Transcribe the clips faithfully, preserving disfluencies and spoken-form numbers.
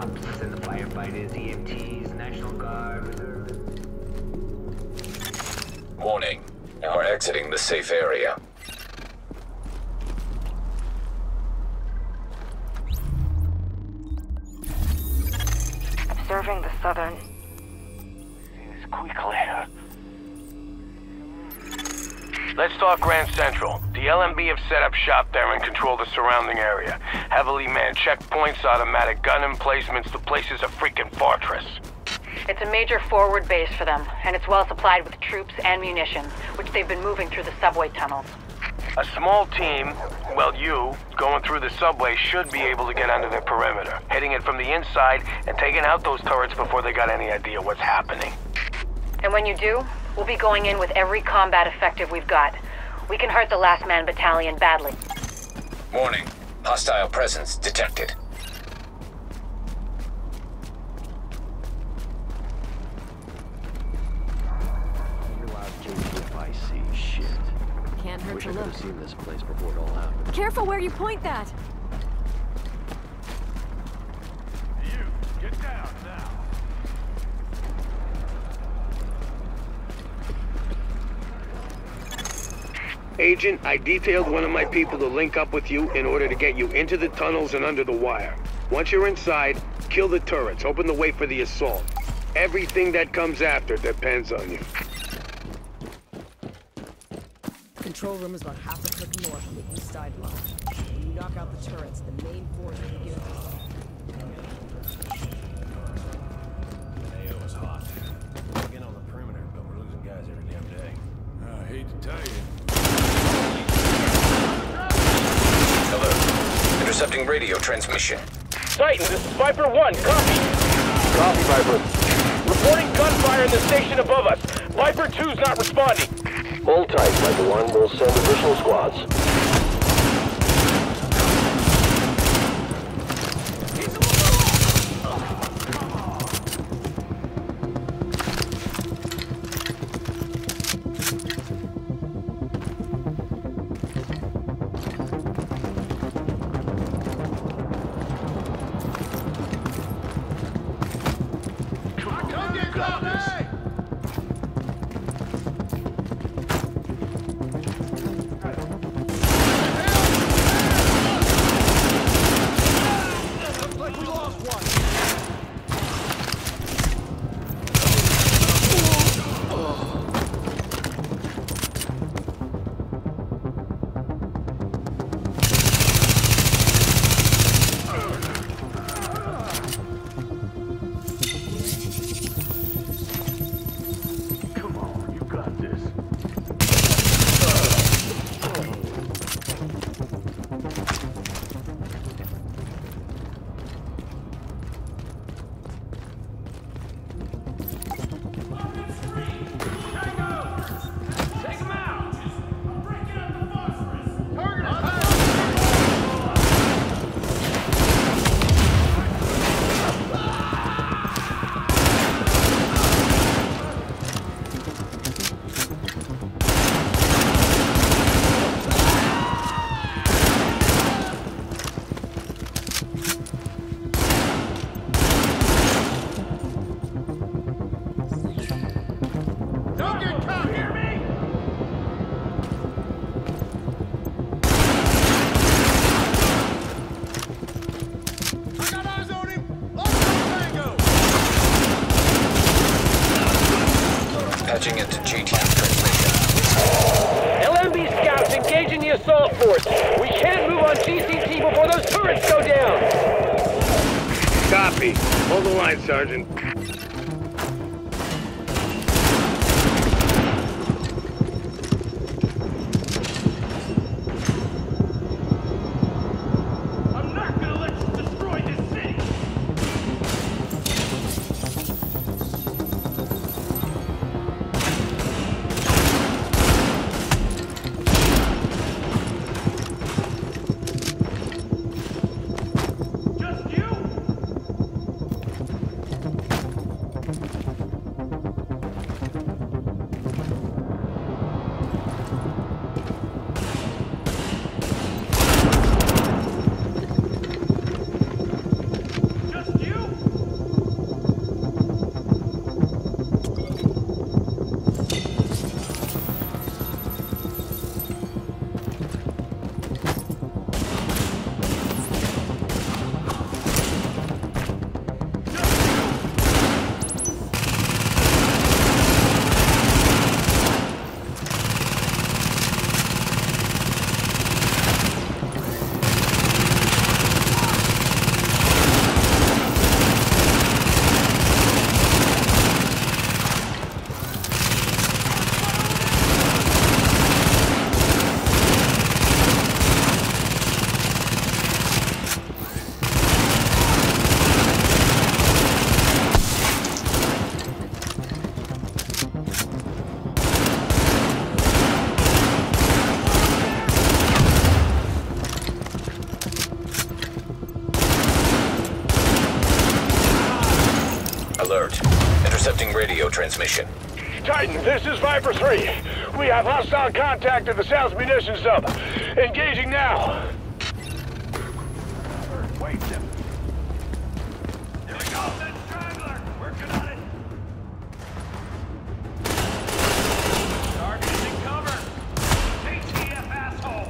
cops and the firefighters, E M Ts, National Guard, reservists. Warning. You are exiting the safe area. Observing the southern... It's quickly. Let's talk Grand Central. The L M B have set up shop there and control the surrounding area. Heavily manned checkpoints, automatic gun emplacements. The place is a freaking fortress. It's a major forward base for them, and it's well supplied with troops and munitions, which they've been moving through the subway tunnels. A small team, well you, going through the subway should be able to get under their perimeter, hitting it from the inside and taking out those turrets before they got any idea what's happening. And when you do, we'll be going in with every combat effective we've got. We can hurt the Last Man Battalion badly. Warning. Hostile presence detected. Can't hurt Wish to I could look. have seen this place before it all happened. Careful where you point that! You, get down now. Agent, I detailed one of my people to link up with you in order to get you into the tunnels and under the wire. Once you're inside, kill the turrets, open the way for the assault. Everything that comes after depends on you. Control room is about half a click north on the east side line. When you knock out the turrets, the main force will begin to... A O is hot. We're on the perimeter, but we're losing guys every damn day. I hate to tell you. Hello. Intercepting radio transmission. Titan, this is Viper one, copy. Copy, Viper. Reporting gunfire in the station above us. Viper two's not responding. Hold tight, Viper one. We'll send additional squads. Patching into G T transmission. L M B scouts engaging the assault force. We can't move on G C T before those turrets go down. Copy. Hold the line, Sergeant. transmission. Titan, this is Viper three. We have hostile contact at the South Munitions Hub. Engaging now. Wait, Jim. There we go, that straggler. Working on it. Target is in cover. A T F asshole.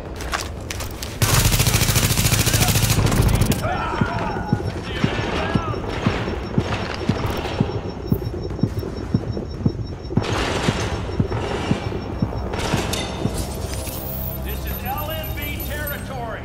This is L M B territory.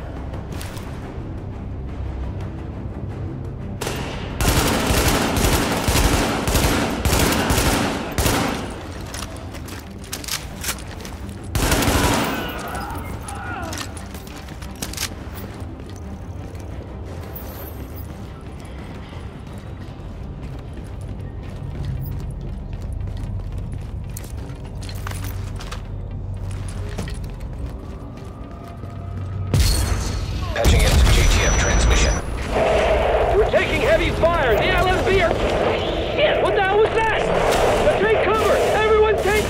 Patching into G T F transmission. We're taking heavy fire. The L M B are... Shit, what the hell was that? Uh, take cover. Everyone take...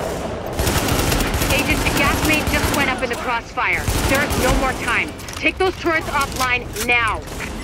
Agent, the gas main just went up in the crossfire. There is no more time. Take those turrets offline now.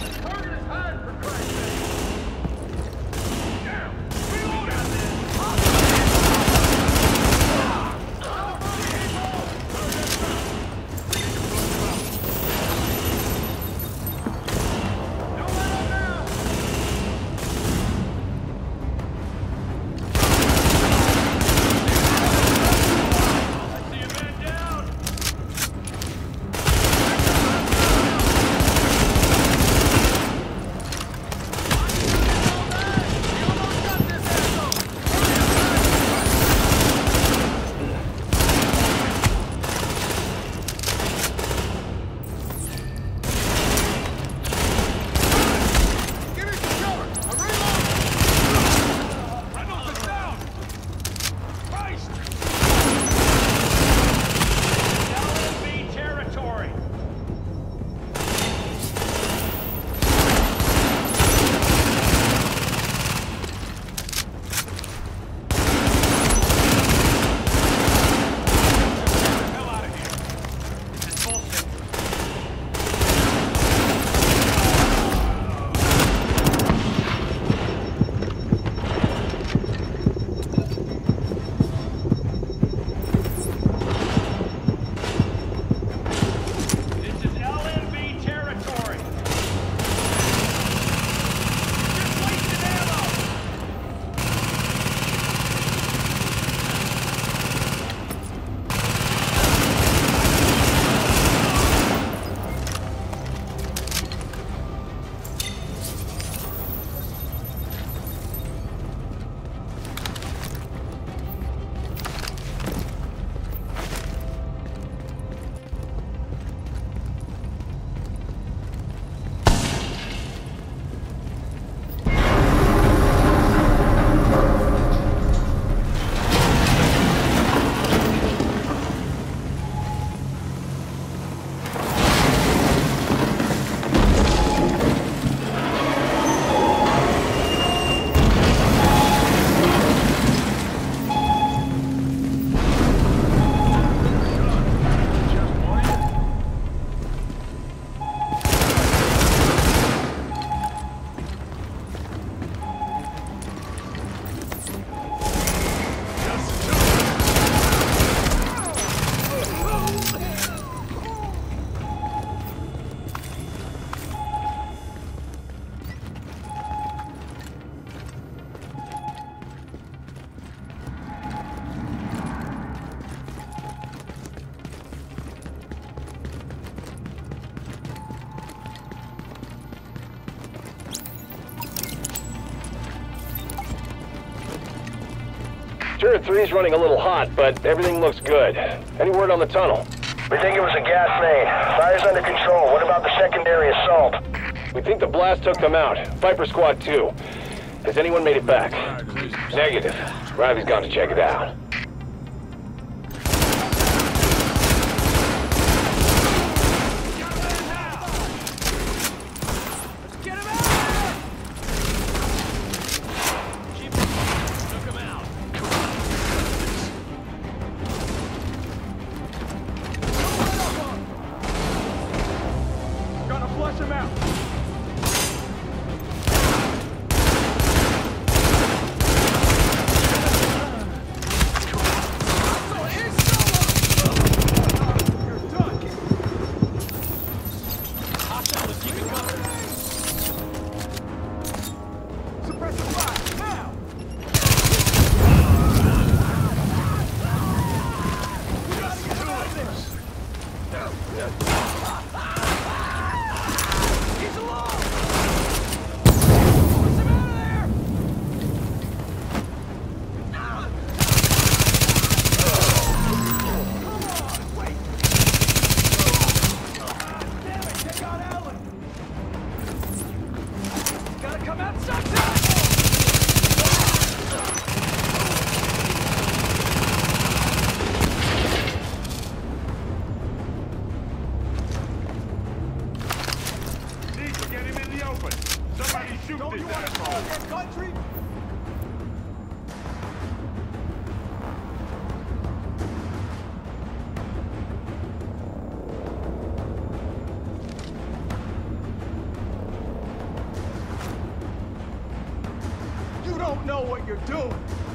Turret three's running a little hot, but everything looks good. Any word on the tunnel? We think it was a gas main. Fire's under control. What about the secondary assault? We think the blast took them out. Viper Squad two. Has anyone made it back? Negative. Riley's gone to check it out. Know what you're doing.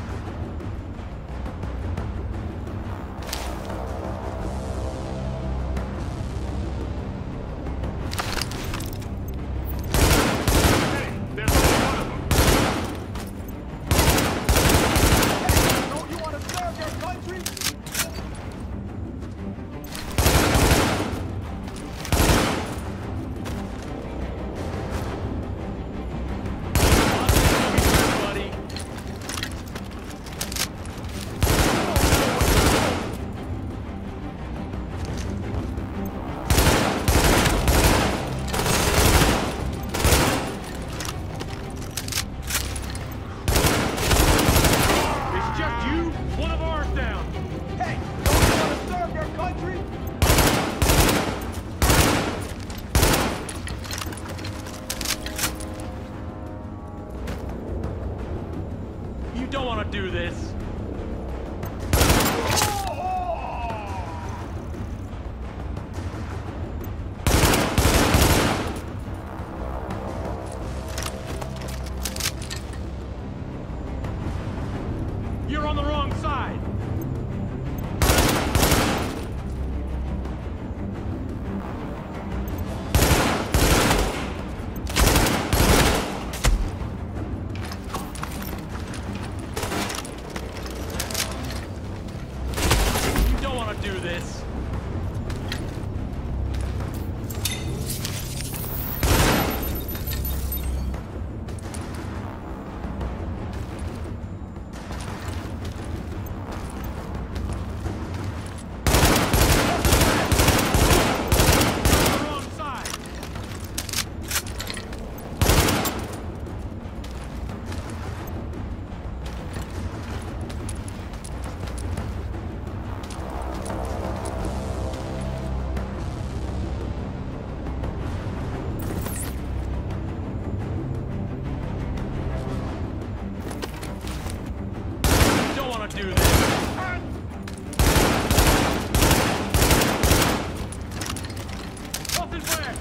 Don't want to do this. You're on the wrong side. Do this. Do this. Nothing back.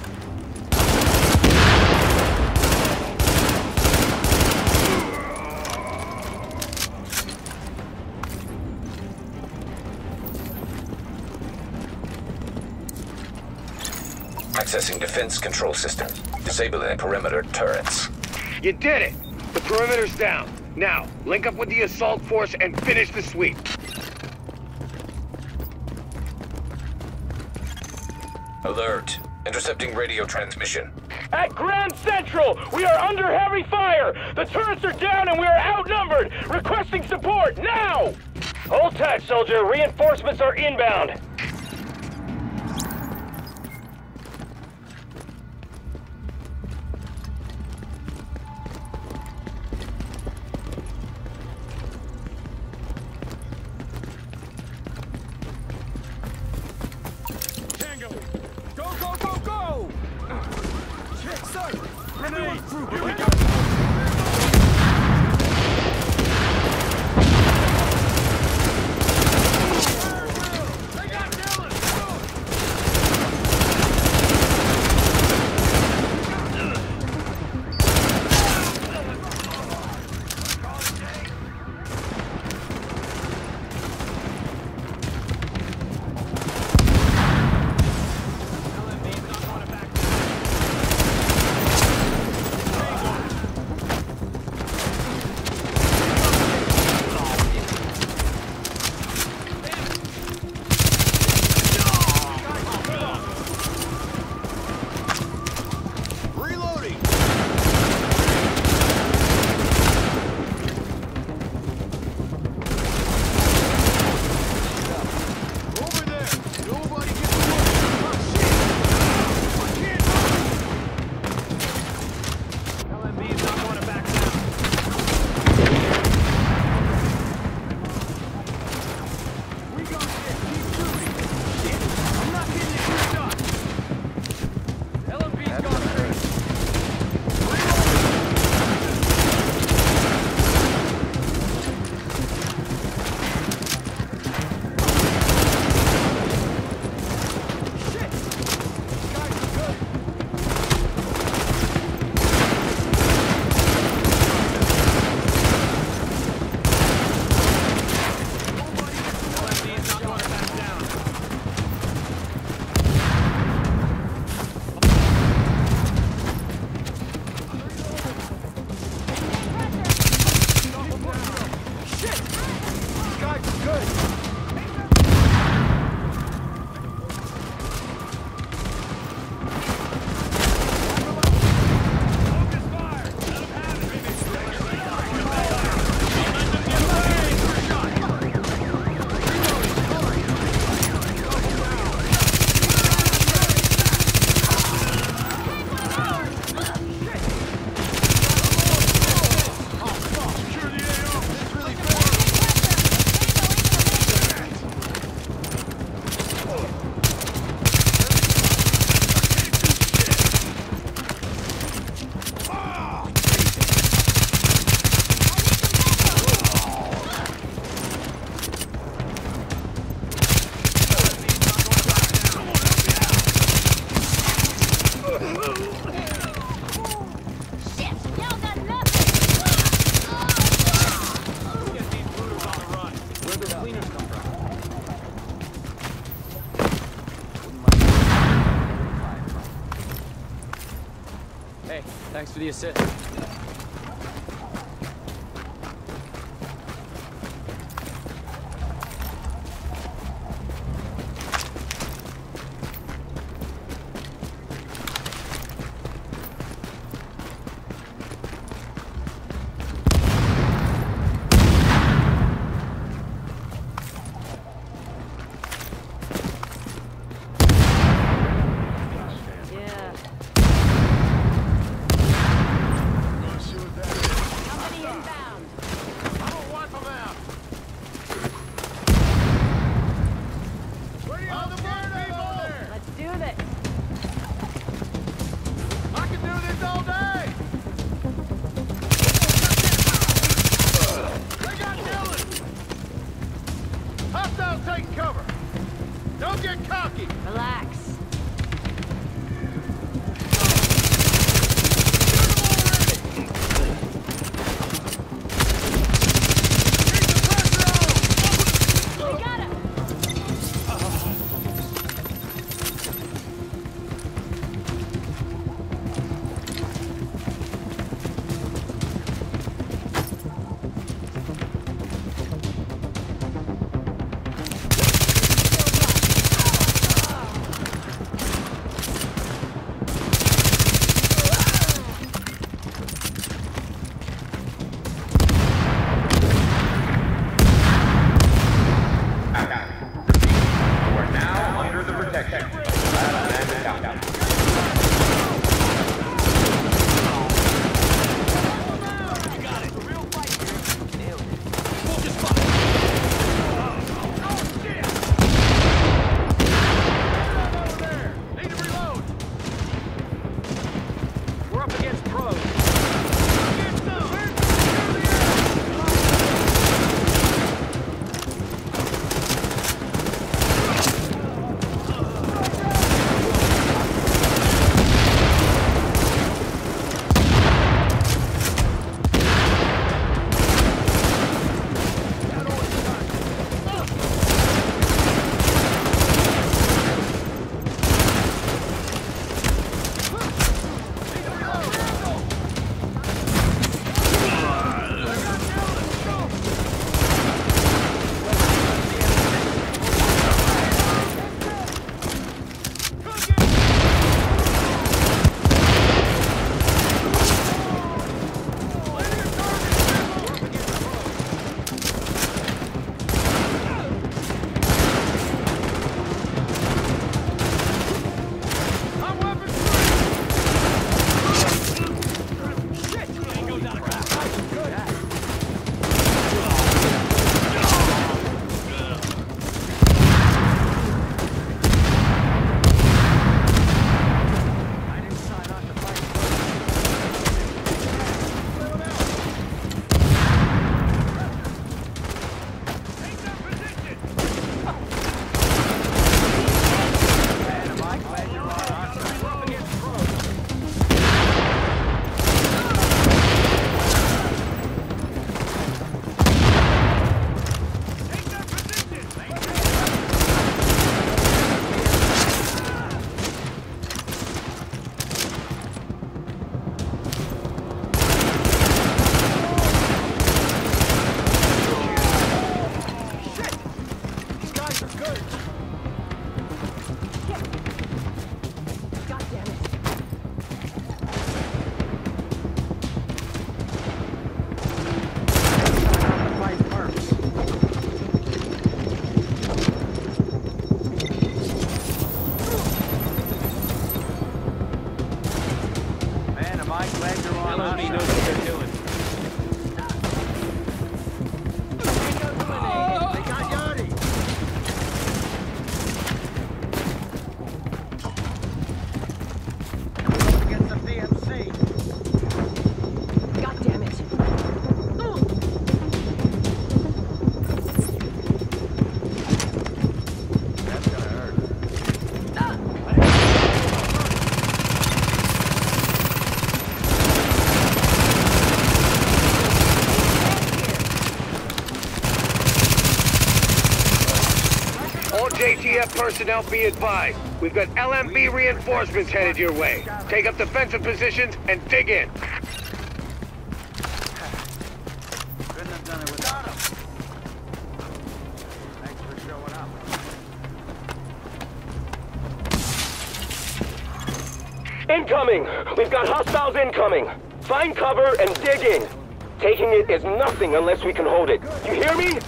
Accessing defense control system. Disabling perimeter turrets. You did it! The perimeter's down. Now, link up with the assault force and finish the sweep. Alert. Intercepting radio transmission. At Grand Central, we are under heavy fire! The turrets are down and we are outnumbered! Requesting support, now! Hold tight, soldier. Reinforcements are inbound. Here we go! Hey, thanks for the assist. personnel, be advised. We've got L M B reinforcements headed your way. Take up defensive positions and dig in. Couldn't have done it without him. Thanks for showing up. Incoming! We've got hostiles incoming! Find cover and dig in! Taking it is nothing unless we can hold it. You hear me?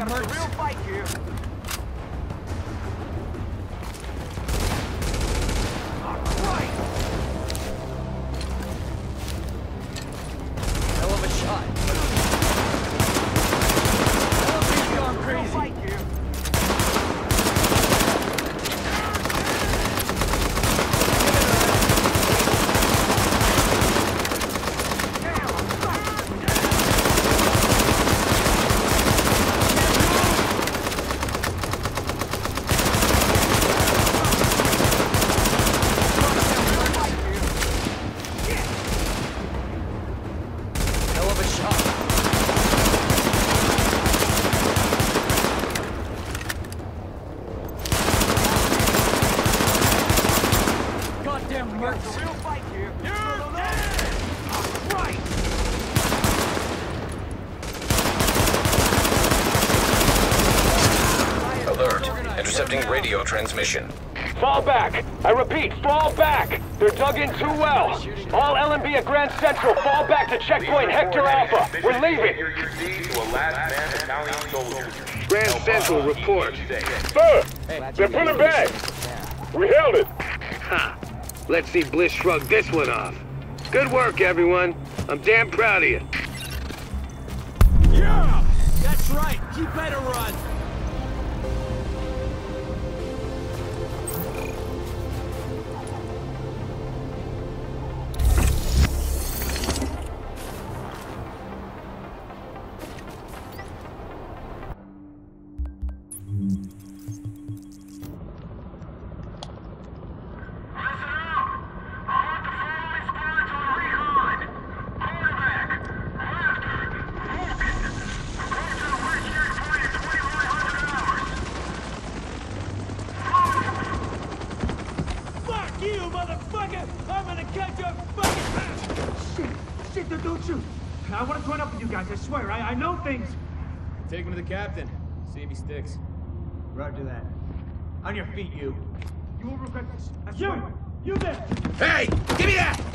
Goddamn mercs. Real fight here. Hell of a shot. He's gone crazy. Intercepting radio transmission. Fall back! I repeat, fall back! They're dug in too well. All L M B at Grand Central, fall back to checkpoint Hector Alpha. We're leaving. Grand Central, report. Sir, they're pulling back. We held it. Ha! Let's see Bliss shrug this one off. Good work, everyone. I'm damn proud of you. Yeah! That's right. You better run. I want to join up with you guys, I swear. I, I know things. Take him to the captain. See if he sticks. Roger that. On your feet, you. You will regret this. I swear. You! You there! Hey! Give me that!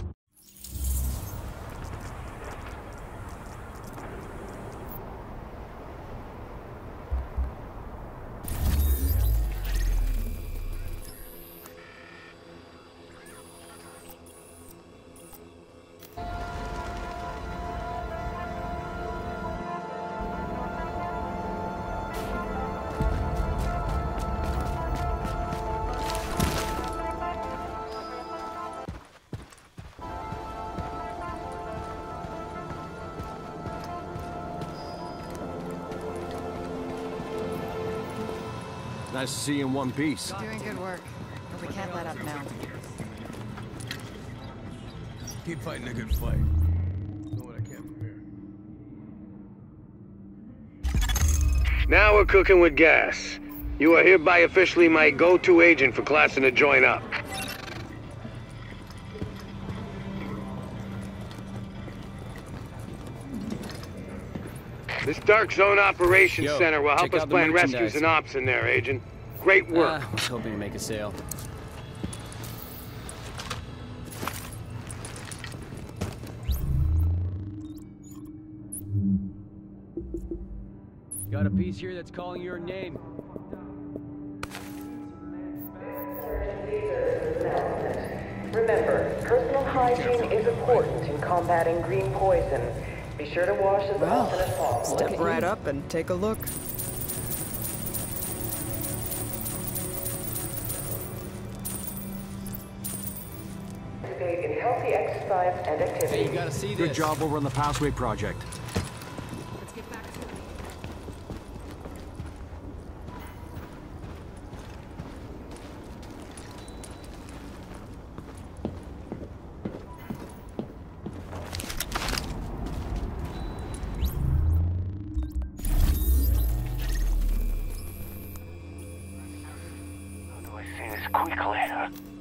Nice to see you in one piece. Doing good work, but we can't let up now. Keep fighting a good fight. Do what I can from here. Now we're cooking with gas. You are hereby officially my go-to agent for classing to join up. This Dark Zone Operations Yo, Center will help check us out the plan rescues merchandise. and ops in there, Agent. Great work. Uh, I was hoping to make a sale. Got a piece here that's calling your name. Remember, personal hygiene is important in combating green poison. Be sure to wash as Well, often as possible. step right up and take a look. Participate in healthy exercise and activity. Hey, you gotta see this. Good job over on the Passway project. Let's get back to it. How do I say this quickly?